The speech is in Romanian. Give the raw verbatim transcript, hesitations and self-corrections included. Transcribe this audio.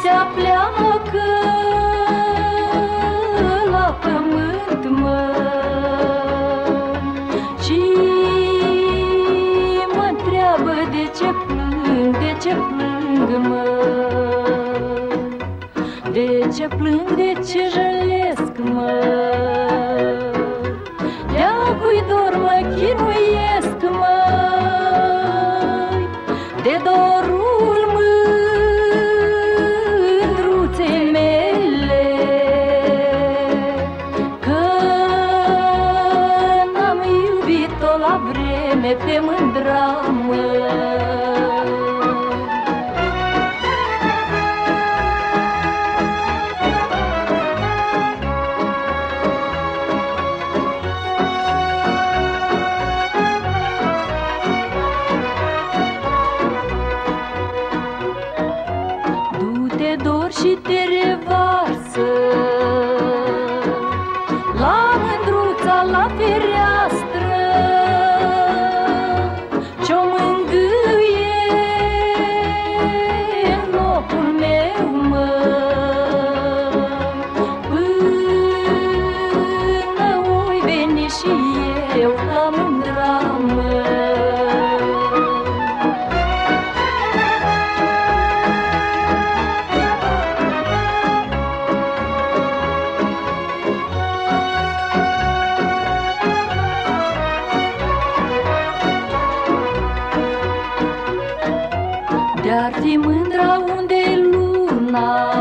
se apleacă la pământ, mă, și mă întreabă de ce plâng, de ce plâng, mă, de ce plâng, de ce jălesc, mă, de-a cui dor mă chinuiesc, mă, de dorul mândruței mele, că n-am iubit-o la vreme pe mândra, mă. Te dor și te revarsă la mândruța la fereastră, ce-o mângâie în locul meu, mă, până oi veni și eu la mândra, mă. De-ar fi mândra unde-i luna,